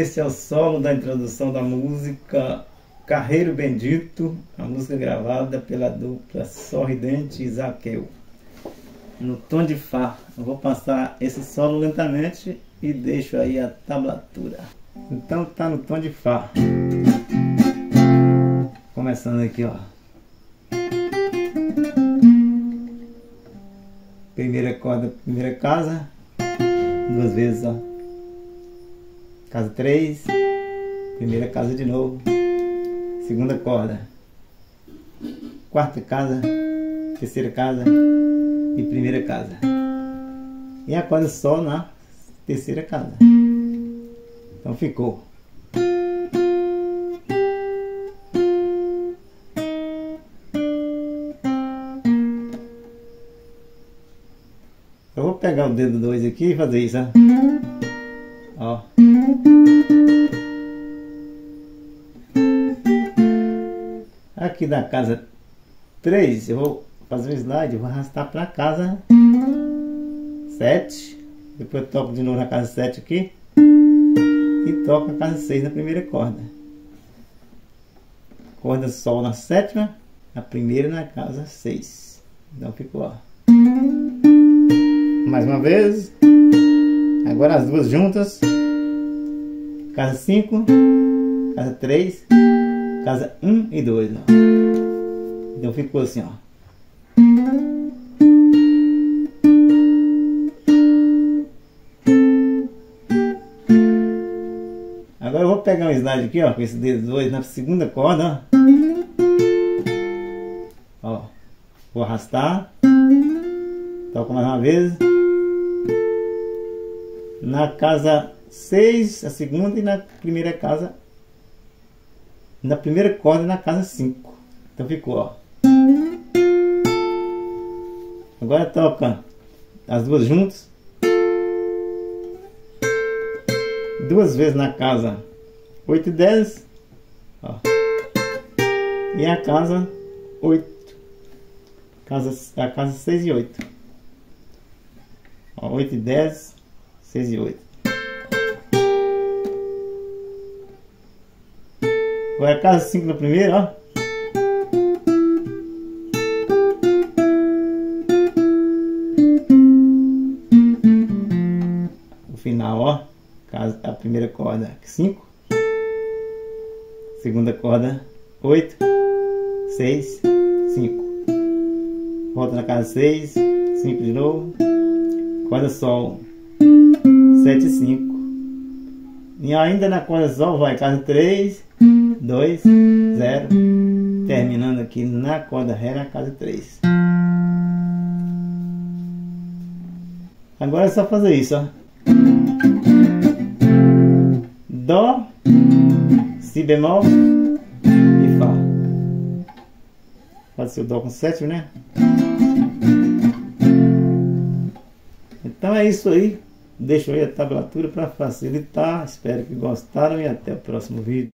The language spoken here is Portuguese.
Este é o solo da introdução da música Carreiro Bendito, a música gravada pela dupla Sorridente e Zaqueu, no tom de Fá. Eu vou passar esse solo lentamente e deixo aí a tablatura. Então tá no tom de Fá. Começando aqui, ó. Primeira corda, primeira casa, duas vezes, ó. Casa 3, primeira casa de novo, segunda corda, quarta casa, terceira casa e primeira casa. E a corda só na terceira casa. Então ficou. Eu vou pegar o dedo 2 aqui e fazer isso, ó. Aqui da casa 3 eu vou fazer um slide, eu vou arrastar para casa 7, depois eu toco de novo na casa 7 aqui e toco a casa 6 na primeira corda. Corda sol na sétima, a primeira na casa 6. Então ficou, ó. Mais uma vez. Agora as duas juntas. Casa 5, casa 3, casa 1 e 2, ó. Então ficou assim, ó. Agora eu vou pegar um slide aqui, ó, com esse dedo 2 na segunda corda, ó. Vou arrastar. Toco mais uma vez. Na casa 6, a segunda, e na primeira casa, na primeira corda, na casa 5. Então ficou, ó. Agora toca as duas juntas, duas vezes na casa 8 e 10, ó. E a casa 8, a casa 6 e 8, ó, 8 e 10, 6 e 8. Agora a casa 5 na primeira, ó. O final, ó. A primeira corda 5, segunda corda 8, 6, 5. Volta na casa 6, 5 de novo. Corda sol 7 e 5. E ainda na corda sol vai casa 3, 2, 0. Terminando aqui na corda ré na casa 3. Agora é só fazer isso, ó. Dó, Si bemol e Fá. Pode ser o Dó com sétima, né? Então é isso aí. Deixo aí a tablatura para facilitar. Espero que gostaram e até o próximo vídeo.